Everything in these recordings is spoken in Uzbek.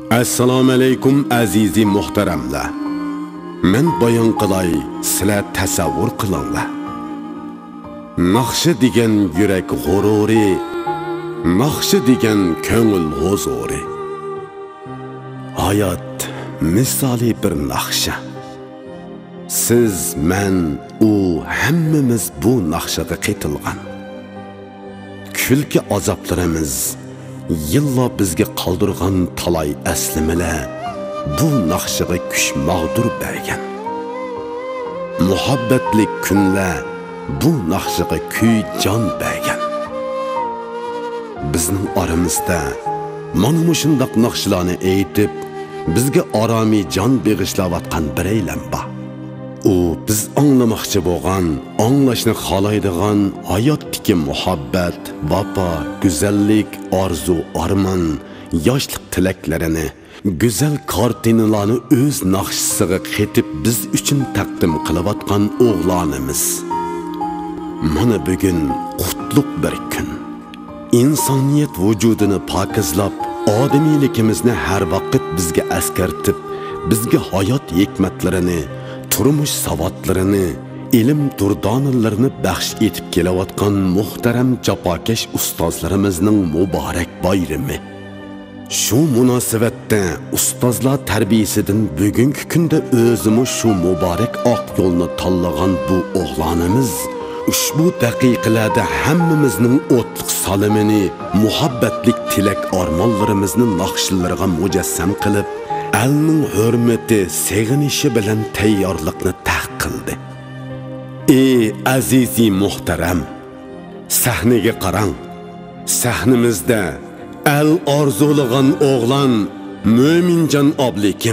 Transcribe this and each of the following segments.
Assalomu alaykum azizi muhtaramlar. Men bayon qilay, sizlar tasavvur qilinglar. Naqshi degan yurak g'ururi, naqshi degan ko'ngil huzuri. Hayot misoli bir naqsha. Siz, men, u hammamiz bu naqshaga qetilgan. Kulki azoblarimiz yillar bizga qoldirgan talay aslimalar bu naqshaga kuch mag'dur bergan. Muhabbatlik kunlar bu naqshaga kuy jon bergan. Bizning aramizda mana shundoq naqshlarni aytib, bizga aromiy jon beg'ishlayotgan biraylam bor. U biz anglamoqchi bo'lgan, anglashni xohlaydigan hayotdagi muhabbat, vafo, go'zallik, orzu, armon, yoshlik tilaklarini, go'zal kartinalarni o'z naqshisiga qetib biz uchun taqdim qilayotgan o'g'lonimiz. Mana bugun qutlug' bir kun. İnsaniyet vücudunu pakizlab, odamiyligimizni har vaqt bizga askartib, bizga hayot hikmatlarini, turmush savodlarini, ilm durdonalarini baxsh etib kelayotgan muhtaram jafokash ustozlarimizning muborak bayrami. Shu munosabatda ustozlar tarbiyasidan bugungi kunda o'zimiz shu muborak oq yo'lni tanlagan bu o'g'lonimiz ushbu daqiqalarda hammamizning o'tliq salimini, muhabbatlik tilak armonlarimizni naqshlarga mujassam qilib, alning hurmati, seg'inishi bilan tayyorlikni taqildi. Ey azizi muhtaram, sahnaga qarang. Sahnimizda al orzulagan o'g'lon Mo'minjon oblikim.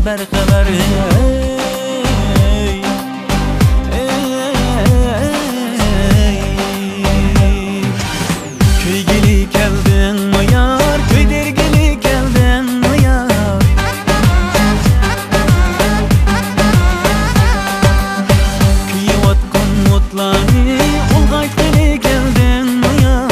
berxabar Köygeli keldin mi yar Köydergeli keldin mi yar Kıyıvatkan mutlani Ulgaytgeli keldin mi yar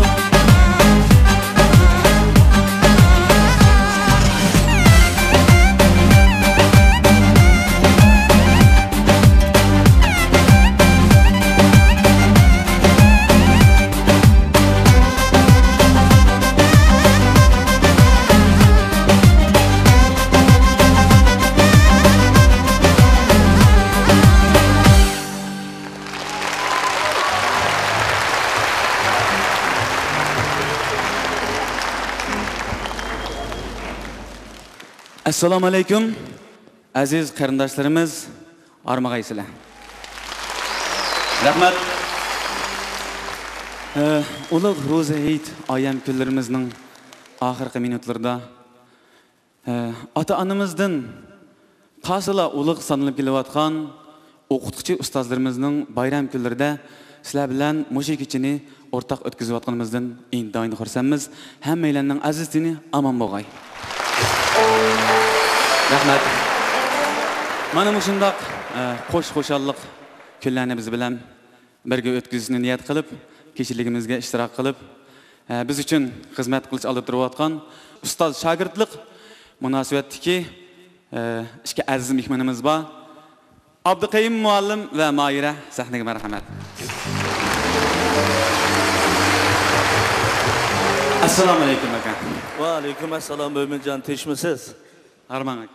Assalomu alaykum aziz qarindoshlarimiz, armag'aysizlar. Rahmat. Ulug' ro'za Hayit ayam kunlarimizning oxirgi minutlarida ota-onamizdan qasila ulug' sanalib kelayotgan o'qituvchi ustozlarimizning bayram kunlarida sizlar bilan mushu kechini o'rtaq o'tkazayotganimizdan intayin xursandmiz. Hammanglarning aziz dini omon bo'lg'ay. Rahmat. Mana shundoq qo'sh-qo'shalliq kunlarni biz bilan birga o'tkazishni niyat qilib, kechiligimizga ishtirok qilib, biz uchun xizmat qilish olib turayotgan ustoz shogirdlik munosabatdagi ikki aziz mehmonimiz bor. Abduqayim muallim va Moira sahnaga marhamat. Assalomu alaykum aka. Va alaykum assalom Mo'minjon, tinchmisiz? Arman aka.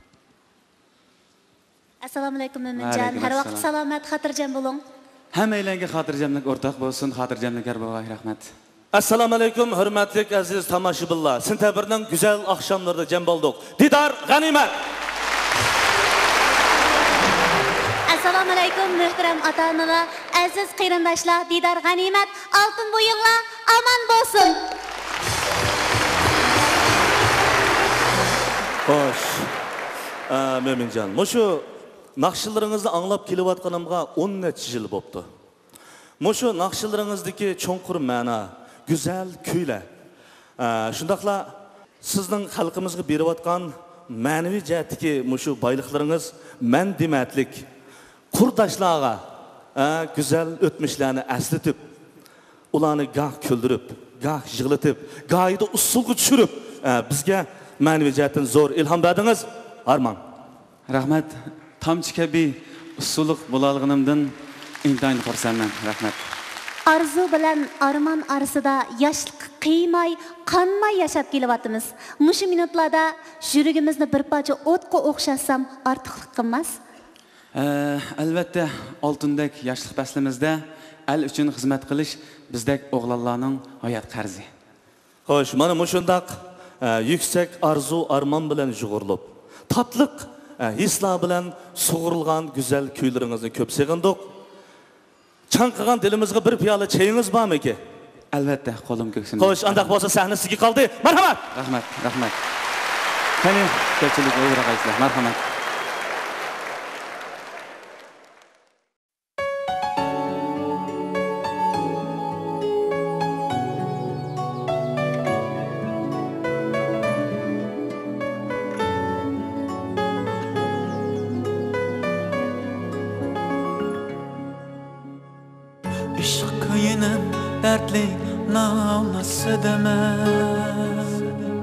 Assalomu alaykum Mo'minjon. Har vaqt salomat, xotirjam bo'ling. Hammanglarga xotirjamlik o'rtaq bo'lsin, xotirjamliklar bo'lg'ay, rahmat. Assalomu alaykum hurmatli aziz tomoshabinlar. Sentabrning go'zal oqshomlarida jam bo'ldik. Didor g'animat. Assalomu alaykum muhtaram ota-onalar, aziz qarindoshlar, Didor g'animat, oltin bo'yinglar omon bo'lsin. Xo'sh. Mo'minjon, mushu naqshlaringizni anglab kelayotganimga 10 necha yil bo'ldi. Mushu naqshlaringizdagi cho'nqur ma'no, go'zal kuylar. Shundaqla sizning xalqimizga berayotgan ma'naviy jihatdagi mushu boyliklaringiz men dematlik qurdoshlarga go'zal o'tmishlarni eslatib, ularni gah kuldirib, gah yig'latib, gahida usulga tushirib, bizga ma'naviy jihatdan zo'r ilhom berdingiz. Arman. Rahmat. Tamchi kabi usulliq bo'lganimdan intayin xursandman. Rahmat. Arzu bilan armon arasida yoshlik qiymay, qonmay yashab kelyapmiz. Mushu minutlarda yuragimizni bir parcha o'tga o'xshatsam ortiqlik qilmas. Albatta, oltindek yoshlik faslimizda el uchun xizmat qilish bizdek o'g'lonlarning hayot qarzi. Xo'sh, mana shundoq yuksak arzu armon bilan jug'urlib, tatliq hislar bilan sug'urilgan go'zal kuylaringizni ko'p sevgandik. Chanqagan dilimizga bir piyola chayingiz bormi aka? Albatta, qo'lim ko'ksimda. Xo'sh, undaq bo'lsa sahna sizga qoldi. Marhamat. Rahmat, rahmat. Qani, ko'pchilik o'yrag'aysizlar. Marhamat. Dertli navlası demez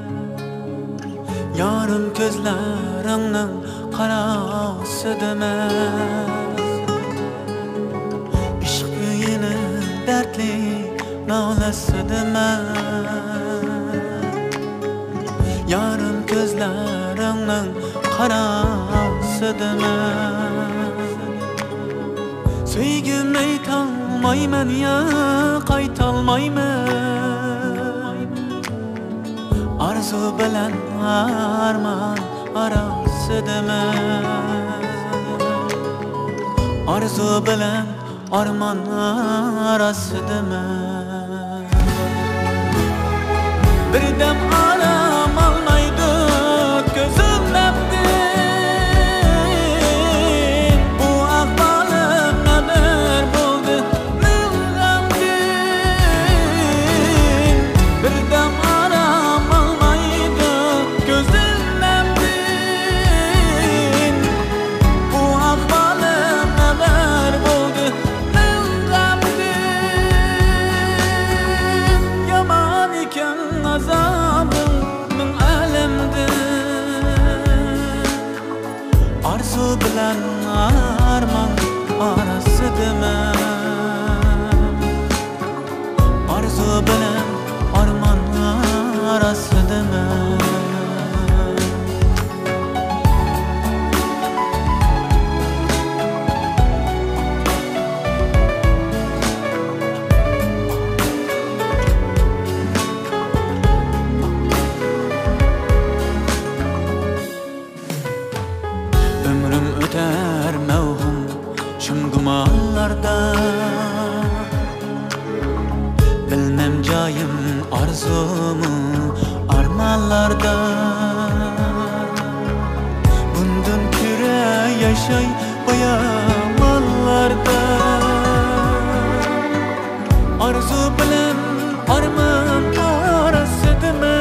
Yarım gözlerinin karası demez İşk yine dertli navlası demez Yarım gözlerinin karası demez Söygüm aytalmayman ya qaytalmayman Arzu bilan armon arasidaman Arzu bilan armon arasidaman Bir dam alam olmaydi ko'zim namdi arzu bilan armon orasidimi arzu bilan armon orasidimi bilmem joyim arzumu armanlarda bundan kira yaşay bayamallarda arzu bilan arman orasidimi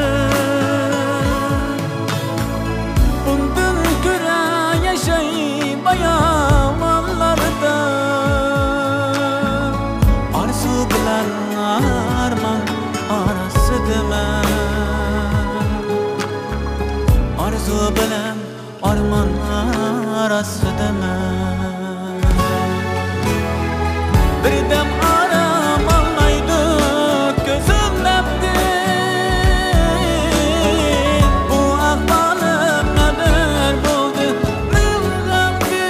bundan kira yaşay bayamallarda arzu bilan arman orasidimi arzu bilan arman orasidimi birdam aram olmaydi ko'zim nabdi bu ahvolim nadir bo'ldi nilg'amdi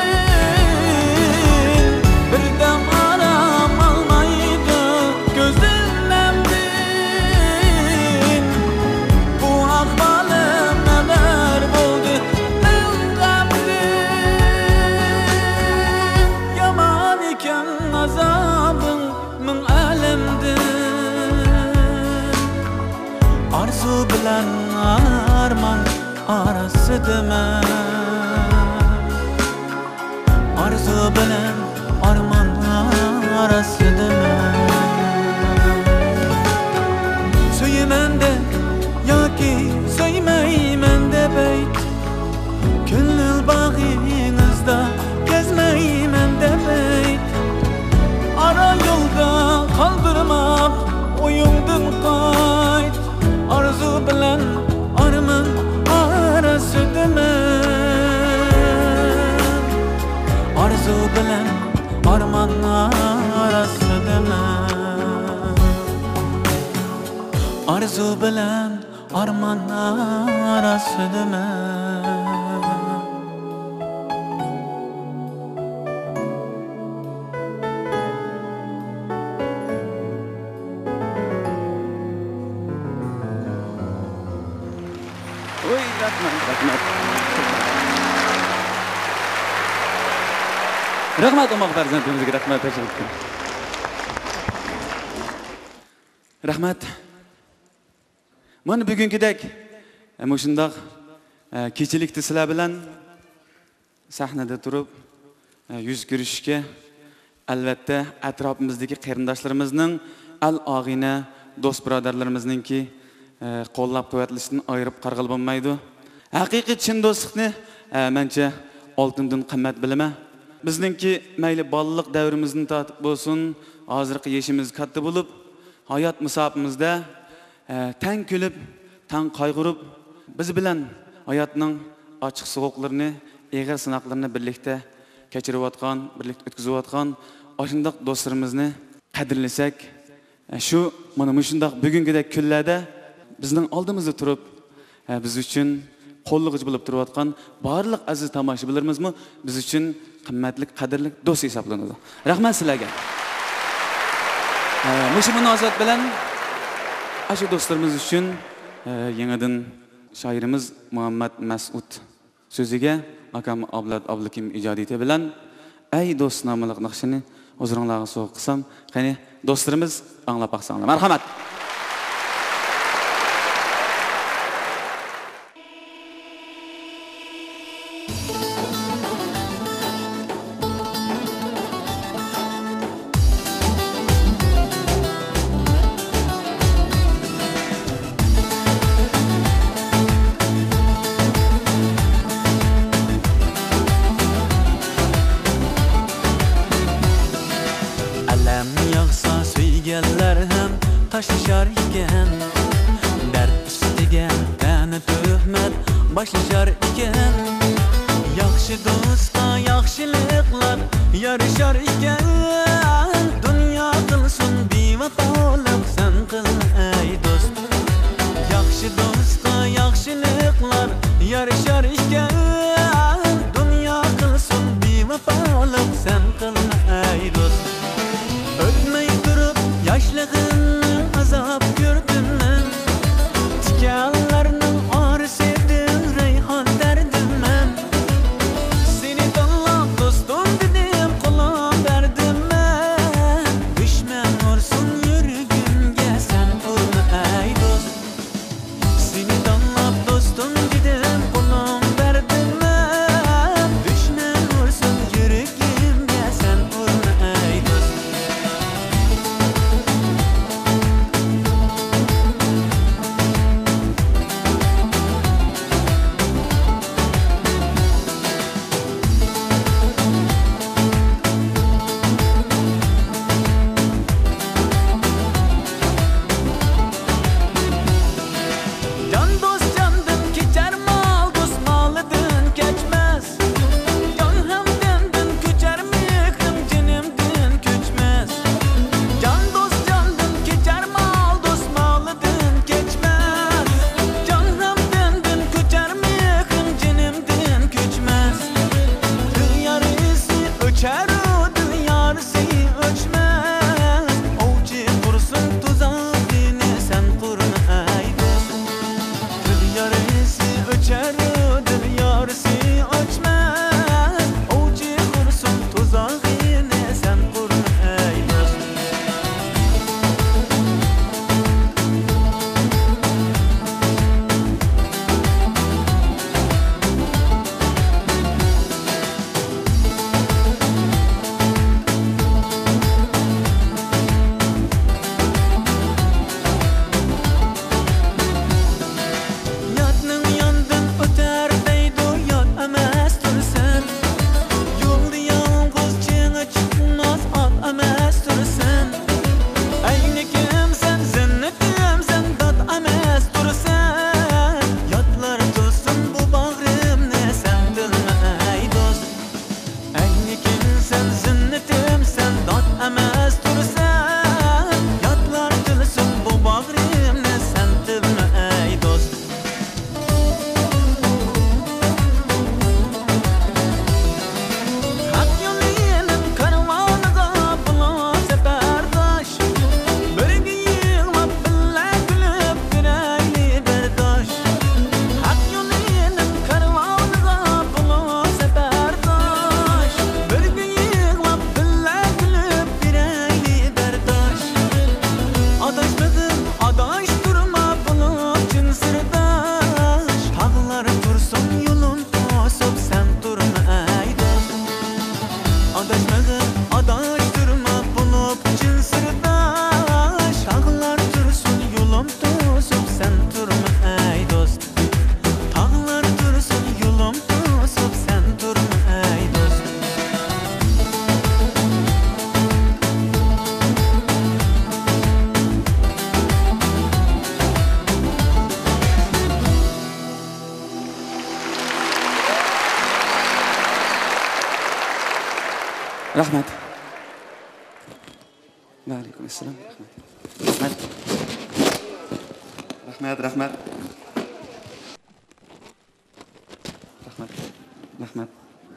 birdam aram olmaydi ko'zim nabdi bu ahvolim nadir bo'ldi nilg'amdi yomon ekan azobim ming alamdi arzu bilan armon orasidimi arzu bilan armon orasidimi suyman de yoki suymayman deb ayt ko'ngil bag'ingizda kezmayman deb ayt ara yo'lda qoldirma o'yingdan qayt arzu bilan armon orasidimi arzu bilan armon orasidimi arzu bilan armon orasidimi Oy, rahmat. Rahmat Umar farzandimizga rahmat tashakkur. Rahmat. Mana bugünkidek shundoq kechilikda sizlar bilan sahnada turib yuz ko'rishishga albatta atrofimizdagi qarindoshlarimizning al-og'ina do'st birodarlarimizninki qo'llab quvvatlashidan ayirib qarg'il bo'lmaydi. Haqiqiy chin do'stlikni mencha oltindan qimmat bilaman. Bizningki mayli bolalik davrimizni tatib bo'lsin, hozirgi yeshimiz katta bo'lib, hayot musofimizda tang kulib, tang qayg'urib, biz bilan hayotning ochiq sovuqlarini, eg'ir sinoqlarini birlikda kechirayotgan, birlikda o'tkazayotgan o'shundoq do'stlarimizni qadrlasak, shu mana shundoq bugünkidek kunlarda bizning oldimizda turib, biz uchun qo'llig'ich bo'lib turayotgan barliq aziz tomoshabinlarimizmi biz uchun qimmatli, qadrli do'st hisoblanadi. Rahmat sizlarga. Mushu munosabat bilan ashu do'stlarimiz uchun yangidan shoirimiz Muhammad Mas'ud so'ziga akam Avlod Abdukim ijodiyati bilan ay do'st nomli naqshini o'zingizlarga so'q qilsam, qani do'stlarimiz anglab baqsanglar. Marhamat. Taşışar iken dert üstüge tane töhmet başlaşar iken yaxşı do'stqa yaxshiliklar yarashar ekan, dunyo qilsin bevafolik sen qil ey do'st. Yaxshi do'stqa yaxshiliklar yarashar ekan, dunyo qilsin bevafolik sen qil ey do'st. O'tmay turib yoshlig'imni azob ko'rdim men, tikanlarning orisidan rayhon dardim men. Seni tanlab do'stim dedim qo'lim berdim men, dushman ursin yuragimga sen urma ey do'st. Seni tanlab do'stim dedim qo'lim berdim men, dushman ursin yuragimga sen urma ey do'st. Can dost candan keçer mal, dost malıdan keçmez. Can hemdenden köçer mihrim, canımdan köçmez. Can dost candan keçer mal, dost malıdan keçmez. Can hemdenden köçer mihrim, canımdan köçmez. Dil yarısı öçer o, dil yarısı öçmez. Ovçi kursun tuzağını sen kurma ey dost. Dil yarısı öçer o, dil yarısı öçmez. Ovçi kursun tuzağını sen kurma ey dost. Yatның yandan öter deydi, yat emas tursan. Yolda yalnız çiğne çıkmaz, at emas tursan. Aynikim sen, zinnetim sen, dat emas tursan. Yatlar tulsun bu bağrımni sen dilme ey dost. Aynikim sen, zinnetim sen, dat emas tursan. Yatlar tulsun bu bağrımni sen dilme ey dost. Hak yolinin karvanıga bulan seferdaş. Birge yığılıp billa gülüp bireyli berdaş. Hak yolinin karvanıga bulan seferdaş. Birge yığılıp billa gülüp bireyli berdaş. Adaşmadın adaş durma bulup cin sırdaş. Tağlar tursun yolun tosup sen durma ey dost. Adaşmadın adaş durma bulup cin sırdaş. Tağlar tursun yolun tosup sen durma ey dost. Tağlar tursun yolun tosup sen durma ey dost. Rahmat. Va alaykum assalom. Rahmat. Rahmat, rahmat. Rahmat. Rahmat.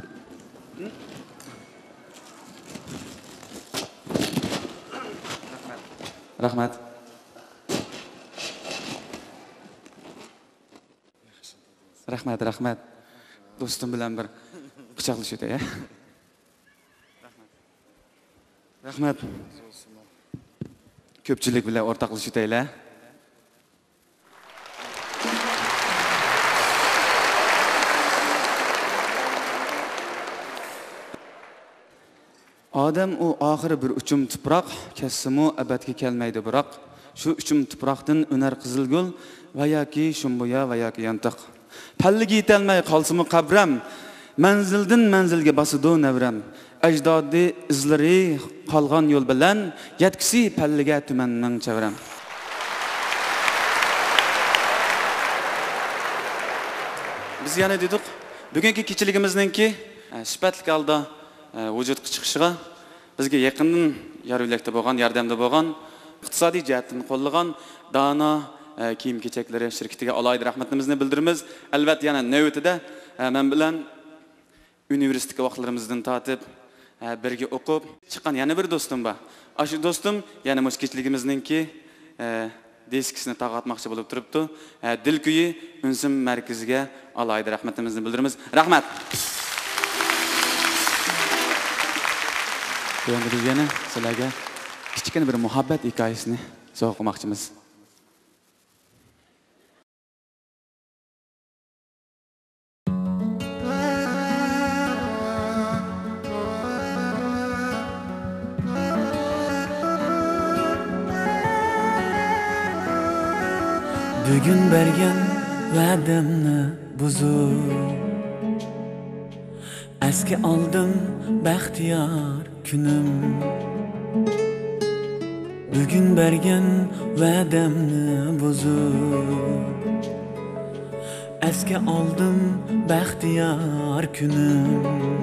Rahmat. Rahmat, rahmat. Do'stim bilan bir pichoqlashib o'tay. Rahmat. Ko'pchilik bilan o'rtoqlashib o'taylar. Odam u oxiri bir uchum tuproq, kassimu abadga kelmaydi biroq. Shu uchum tuproqdan unar qizilgul va yoki shumbuya va yoki yantiq. Palliga yetolmay qolsimi qabram, manzildan manzilga bosidu navram. Ajdodi izlari qolgan yo'l bilan yetkisi palliga tumanning chavram. Biz yana dedik, Bugungi kechiligimizningki sifatli holda vujudga chiqishiga bizga yaqindan yarivlikda bo'lgan, yordamda bo'lgan, iqtisodiy jihatdan qo'llagan Dana kiyim kechaklari shirkatiga alohida rahmatimizni bildiramiz. Albatta yana navbatida men bilan universitet vaqtlarimizdan tortib birga o'qib chiqqan yana bir do'stim bor. Shu do'stim yana mush kechiligimizningki diskisini taqatmoqchi bo'lib turibdi. Dilkuyi Unsim markaziga alohida rahmatimizni bildiramiz. Rahmat. Endi biz yana sizlarga kichkina bir muhabbat hikoyasini so'z qilmoqchimiz. Bugün bergen va'damni buzib Eski aldım baxtiyor kunim Bugün bergen va'damni buzib Eski aldım baxtiyor kunim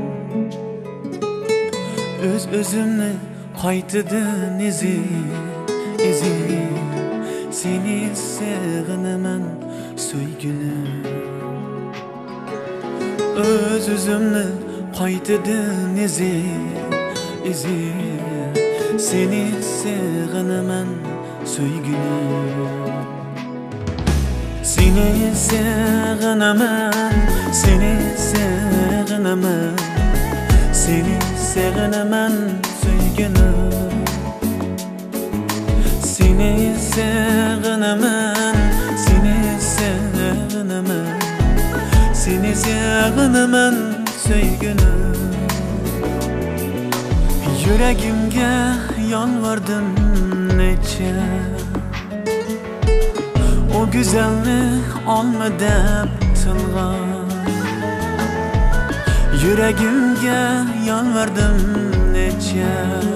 Öz-özümni qaytadan izi Seni sevginemen söygünüm Öz-özümni qaytadan izi Seni sevginemen söygünüm Seni sevginemen Seni sevginemen söygünüm Seni sevginemen Seni sevginemen söygünüm Yüreğimge yalvardım neçe O güzelni alma dep tılgan Yüreğimge yalvardım neçe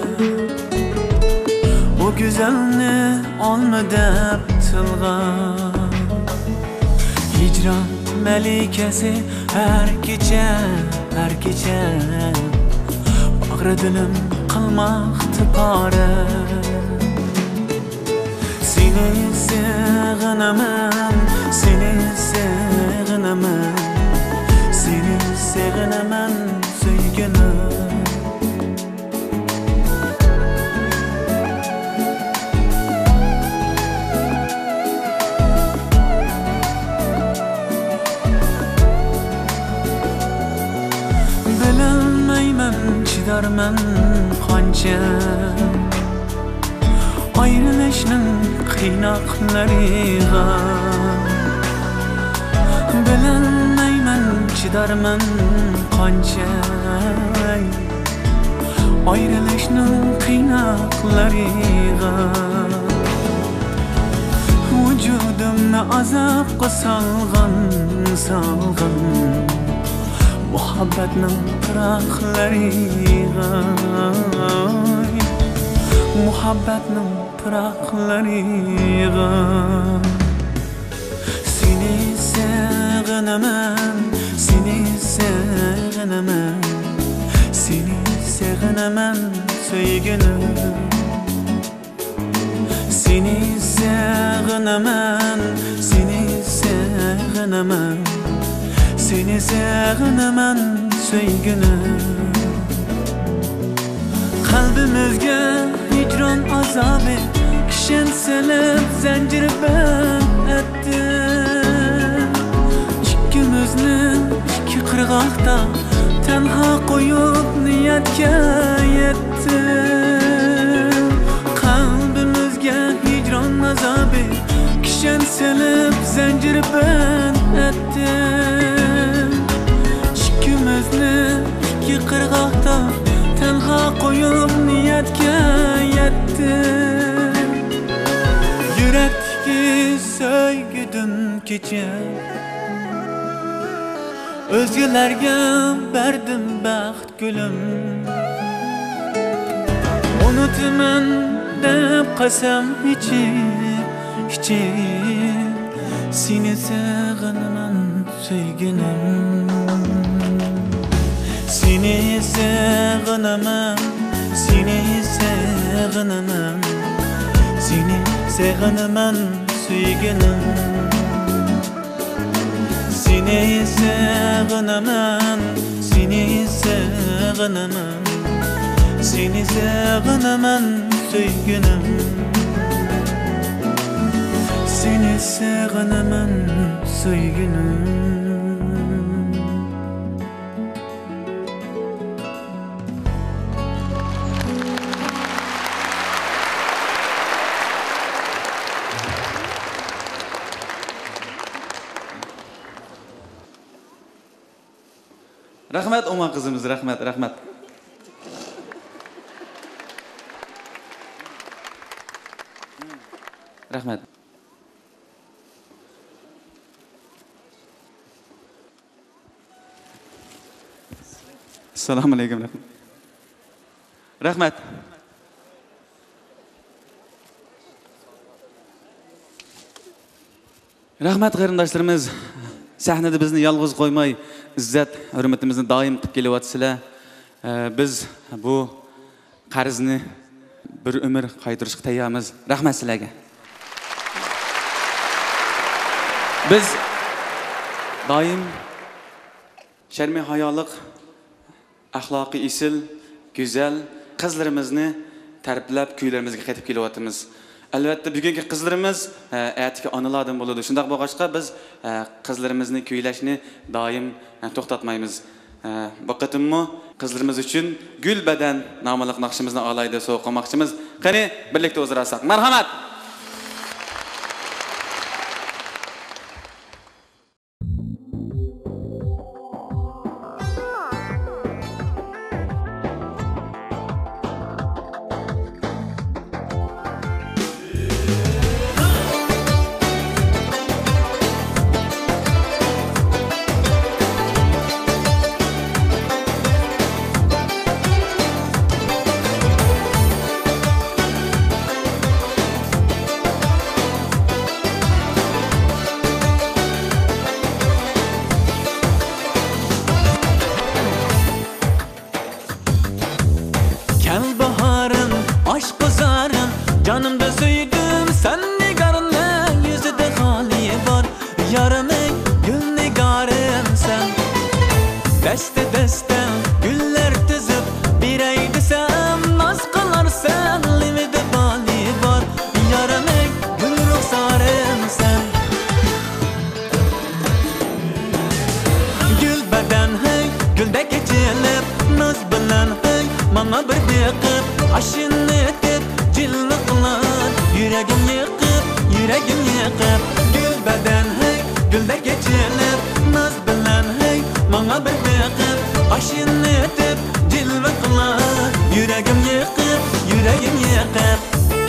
O güzelni alma dep tılgan Hicran melikesi her gece Bağrı dilim kılmaktı pare Seni sevginemen Seni sevginemen söygünüm Çidarman qancha ayrılışning qiynaqlariga Bilolmayman chidarman qancha ayrılışning qiynaqlariga Vujudimni azobga solgan Muhabbetning pıraqlariga Muhabbetning pıraqlariga Seni sevginemen Seni sevginemen söygünüm Seni sevginemen Seni sevginemen söygünüm Kalbimizge hicran azabı Kişen selip zincir ben etti İkimizni iki kırgakta Tenha koyup niyetke yetti Kalbimizge hicran azabı Kişen selip zincir ben etti İki kırgakta tenha koyup niyetke yettim Yürekteki söygüdün keçe Özgelerge berdim baxt gülüm Unutman dep qasam içip Seni sevginemen söygünüm Seni sığınaman, seni sığınaman, seni sığınaman süygünüm. Seni sığınaman, seni sığınaman, seni sığınaman süygünüm. Seni sığınaman süygünüm. Rahmat Oma kızımız, rahmat, rahmat. Rahmat. Assalomu alaykum, rahmat. Rahmat. Rahmat qarindoshlarimiz, sahnada bizni yolg'iz qo'ymay, izzat, hurmatimizni doim qilib kelyapsizlar. Biz bu qarzni bir umr qaytarishga tayyormiz. Rahmat sizlarga. Biz doim sharmi hayoliq, axloqiy isil, go'zal qizlarimizni tarbiylab kuylarimizga qaytib kelyapmiz. Albatta bugungi qizlarimiz aytki onalardan bo'ladi. Shunday bo'lg'achqa biz qizlarimizni kuylashni doim to'xtatmaymiz. Bu qatimmi qizlarimiz uchun Gul badan nomli naqshimizni olayda so'qmoqchimiz. Qani birlikda o'zrasak. Marhamat. Canımda süydüm sen nigarınla, yüzüde hali var. Yarımın gül nigarım sen. Deste deste güller tüzüp bir ay desem naz kılarsan, limide hali var. Yarımın gül ruhsarım sen. Gül beden hey, gülde geçilip naz bilen hey, bana bir dekip aşını etip cilni kılar. Yüreğim yıkıp, yüreğim yıkıp. Gül beden hey, gülde geçilip naz bilen hey, bana bir dekip aşını etip cilni kılar. Yüreğim yıkıp, yüreğim yıkıp.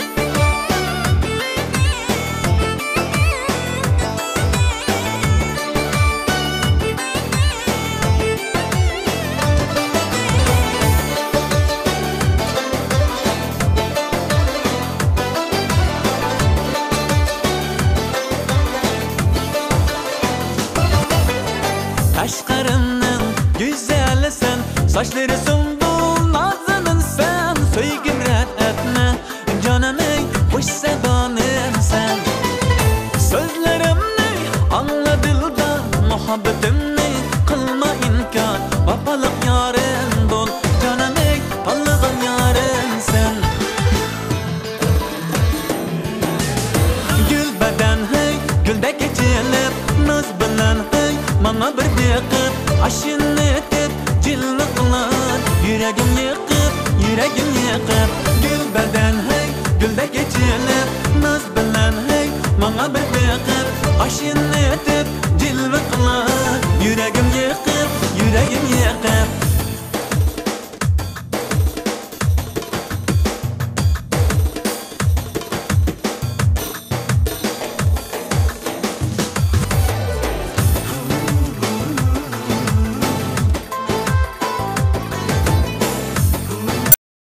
Aşklarının güzeli sen, saçları sümbül nazının sen. Söygüm red etme, canımın hoş sedanın sen. Sözlerimni anla dilden, muhabbetimni kılma inkar. Vafalık yarın dol, canımın allığın yarın sen. Gül beden hey, gülde geçilip naz bilen hey, bana bir dekip aşını etip cilni kılar. Yüreğim yıkıp, yüreğim yıkıp. Gül beden hey, gülde geçilip naz bilen hey, bana bir dekip aşını etip cilni kılar. Yüreğim yıkıp, yüreğim